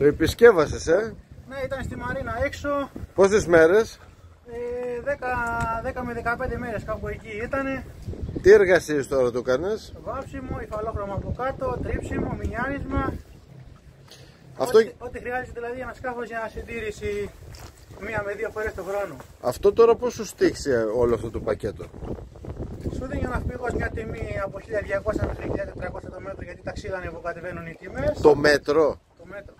Το επισκεύασες, Ναι, ήταν στη Μαρίνα έξω. Πόσες μέρες? 10 με 15 μέρες κάπου εκεί ήτανε. Τι εργασίες τώρα το κάνες? Βάψιμο, υφαλόχρωμα από κάτω, τρίψιμο, μινιάρισμα. Αυτό... Ό,τι χρειάζεται δηλαδή ένα σκάφος για συντήρηση 1 με 2 φορές το χρόνο. Αυτό τώρα πώς σου στήχησε όλο αυτό το πακέτο? Σου δίνει ο ναυπηγός μια τιμή από 1.200 μέχρι 1.400 το μέτρο, γιατί ταξίδα ανεβοκατεβαίνουν οι τιμές. Το μέτρο? Το μέτρο.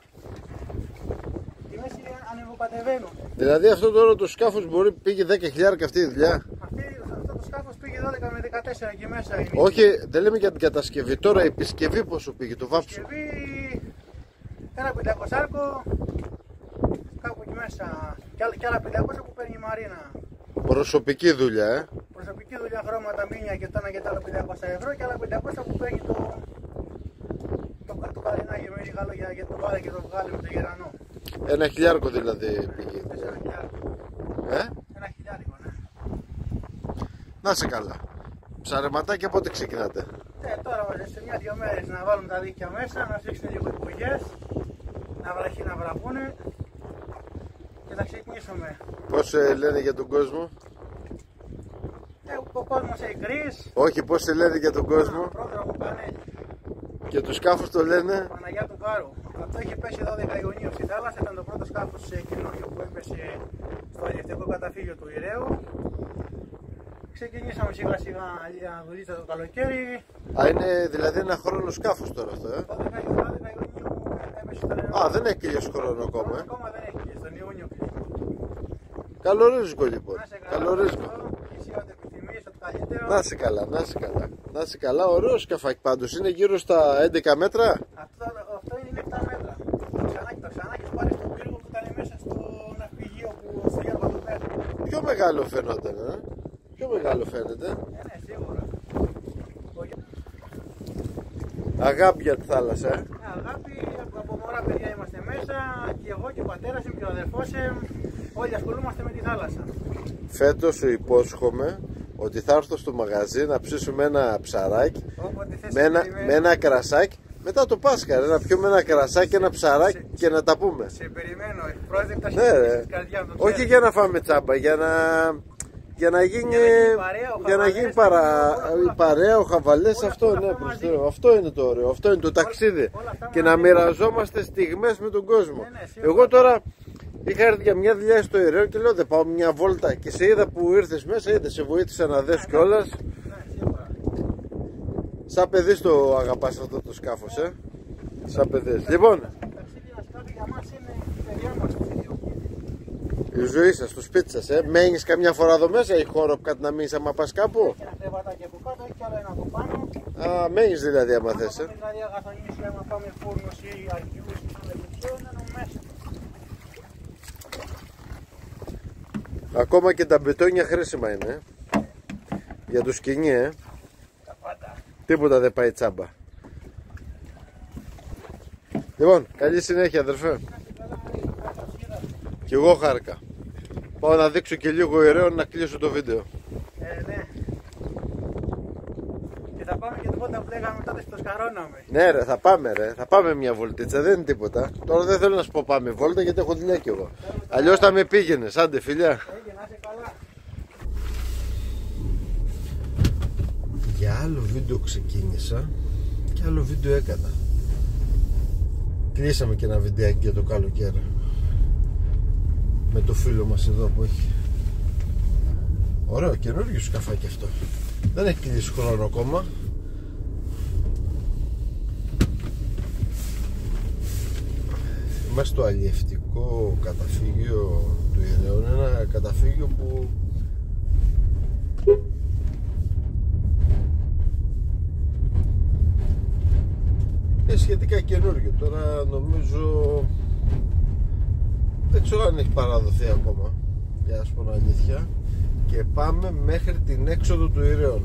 Οι τιμές ανεβοκατεβαίνουν. Δηλαδή αυτό τώρα το σκάφος πήγε 10.000 αυτή η δουλειά? Αυτό το σκάφος πήγε 12 με 14 εκεί μέσα. Είναι. Όχι, δεν λέμε για την κατασκευή. Τώρα η επισκευή πόσο πήγε, το βάψιμο? Η επισκευή ένα 500 άρκο, κάπου εκεί μέσα. Και άλλα 500 που παίρνει η Μαρίνα. Προσωπική δουλειά, Προσωπική δουλειά, χρώματα, μήνια και τόνα και τα άλλα 500 ευρώ, και άλλα 500 που παίρνει το καρινάκι με λίγα λόγια για το βάλε και το βγάλει με το γερανό. 1.000 δηλαδή πήγε. 1.000. 1.000, ναι. Να σε καλά. Ψαρεματάκια πότε ξεκινάτε? Τώρα σε 1-2 μέρες να βάλουν τα δίκτυα μέσα, να σφίξουν λίγο οι κουγιές, να βραχούνε και να ξεκινήσουμε. Πώς λένε για τον κόσμο? Ο κόσμος έχει γκρις. Όχι, πώς σε λένε για τον κόσμο? Πρόδρομο Κανέλη. Και τους σκάφους το λένε? Παναγιά του Κάρου. Αυτό είχε πέσει 12 Ιουνίου στη θάλασσα, ήταν το πρώτο σκάφος καινούριο που έπεσε στο αλλιευτικό καταφύγιο του Ηρέου. Ξεκινήσαμε σιγά σιγά για δουλίτσα το καλοκαίρι. Α, είναι δηλαδή ένα χρόνο σκάφος τώρα αυτό, 12 Ιουνίου έπεσε στο νερό. Α, δεν έχει κλείσει χρόνο ακόμα. Ακόμα δεν έχει κλείσει, τον Ιούνιο. Καλό ρίσκο λοιπόν. Καλό ρίσκο. Εσύ ό,τι επιθυμείς, ό,τι καλύτερο. Να σε καλά, να σε καλά. Να σε καλά, ωραίο σκαφάκι πάντως. Είναι γύρω στα 11 μέτρα. Αυτό είναι 7 μέτρα. Το ξανάκι πάρει στον πύργο που ήταν μέσα στο ναυπηγείο που στο Γιώργο του Πέτρου. Πιο μεγάλο φαινόταν, Πιο μεγάλο φαίνεται. Ναι, σίγουρα. Αγάπη για τη θάλασσα, Αγάπη, από μωρά παιδιά είμαστε μέσα, και εγώ και ο πατέρας μου και ο αδερφός μου, όλοι ασχολούμαστε με τη θάλασσα. Φέτος σου υπόσχομαι ότι θα έρθω στο μαγαζί να ψήσουμε ένα ψαράκι με ένα κρασάκι. Μετά το Πάσχα, να πιούμε ένα κρασάκι, ένα ψαράκι και να τα πούμε. Σε περιμένω, ευπρόσδεκτα ναι, στην καρδιά μου. Όχι για να φάμε τσάμπα, για να γίνει παρέα, ο χαβαλές, αυτό, ναι, αυτό είναι το ωραίο, αυτό είναι το ταξίδι. Και να μοιραζόμαστε στιγμές με τον κόσμο. Εγώ τώρα είχα έρθει για μια δουλειά στο Ηρέο και λέω δεν πάω μια βόλτα, και σε είδα που ήρθες μέσα, σε βοήθησα να δες κιόλας. Σαν παιδί το αγαπάς αυτό το σκάφος, σαν παιδί. Λοιπόν, η ζωή σας, στο σπίτι σας, μένεις καμιά φορά εδώ μέσα, έχει χώρο κάτι να μείνεις άμα πας κάπου? Έχει ένα κρεβατάκι από κάτω, έχει άλλο ένα από πάνω. Α, μένεις δηλαδή άμα θες, Δηλαδή αγαθονίσει, άμα πάμε φούρνος ή αργιούς ή λεπτό, είναι μέσα. Ακόμα και τα μπετόνια χρήσιμα είναι, για το σκηνή, Τα πάντα. Τίποτα δεν πάει τσάμπα. Λοιπόν, καλή συνέχεια αδερφέ. Κι εγώ χάρηκα. Πάω να δείξω και λίγο Ηρέο να κλείσω το βίντεο. Ναι. Και θα πάμε και το πότα που λέγαμε τότε στο σκαρώναμε. Ναι ρε, θα πάμε μια βολτίτσα, δεν είναι τίποτα. Τώρα δεν θέλω να σου πω πάμε βόλτα γιατί έχω δουλειά κι εγώ. Αλλιώς θα με πήγαινες, άντε φιλιά. Να είσαι καλά. Για άλλο βίντεο ξεκίνησα και άλλο βίντεο έκανα. Κλείσαμε και ένα βιντεάκι για το καλοκαίρι με το φίλο μας εδώ που έχει. Ωραίο καινούργιο σκαφάκι αυτό. Δεν έχει κλείσει χρόνο ακόμα. Είμαστε στο αλλιευτικό καταφύγιο του Ηρέου. Είναι ένα καταφύγιο που είναι σχετικά καινούργιο. Τώρα νομίζω δεν ξέρω αν έχει παραδοθεί ακόμα, για να σου πω αλήθεια. Και πάμε μέχρι την έξοδο του Ηρέου.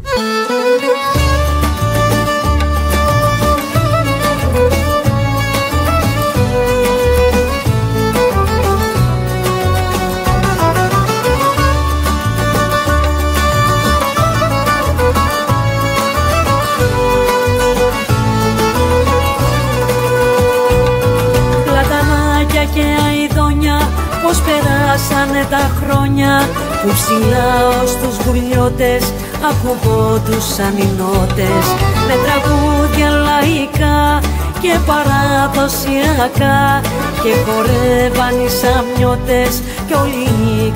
περάσανε τα χρόνια που ψηλά ως τους γουλιώτες ακουγόντουσαν οι νότες με τραγούδια λαϊκά και παραδοσιακά και χορεύαν οι σαμιώτες και όλοι οι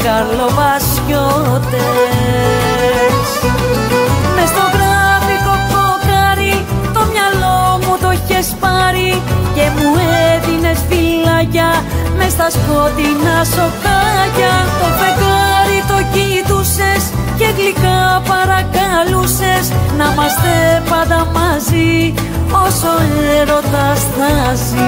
καρλοβασιώτες. Μες στο γράφικο κοκάρι το μυαλό μου το είχες πάρει και μου έδινες φυλάκια μες στα σκοτεινά σοκάκια. Το φεγγάρι το κοιτούσες και γλυκά παρακαλούσες να είμαστε πάντα μαζί όσο έρωτας θα ζει.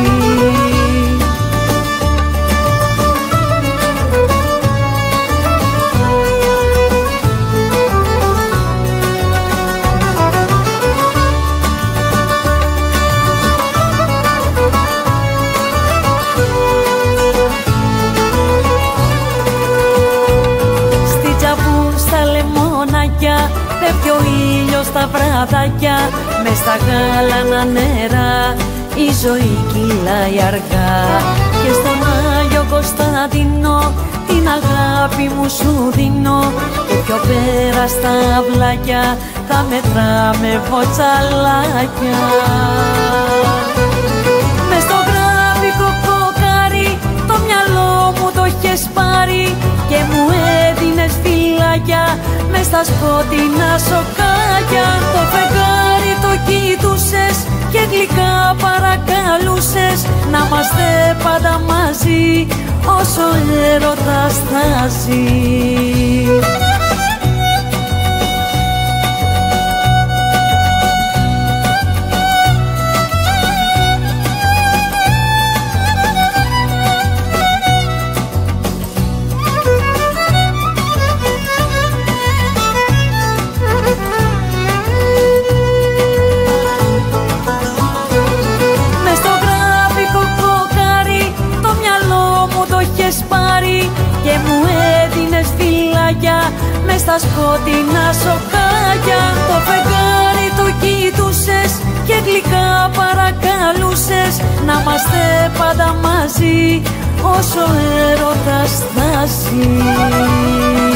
Πέφτει ο ήλιος στα βραδάκια μες στα γάλανα νερά η ζωή κυλάει αργά και στον Άγιο Κωνσταντίνο την αγάπη μου σου δίνω και πιο πέρα στα αυλάκια θα μετράμε βοτσαλάκια. Μες στο γράφικο κοκάρι το μυαλό μου το είχες πάρει και μου έδινες φυλάκια μες στα σκοτεινά σοκάκια. Το φεγγάρι το κοιτούσες και γλυκά παρακαλούσες να είμαστε πάντα μαζί όσο έρωτας θα ζει. Και μου έδινες φυλάκια μες στα σκοτεινά σοκάκια. Το φεγγάρι το κοιτούσες και γλυκά παρακαλούσες να είμαστε πάντα μαζί όσο έρωτας θα ζει.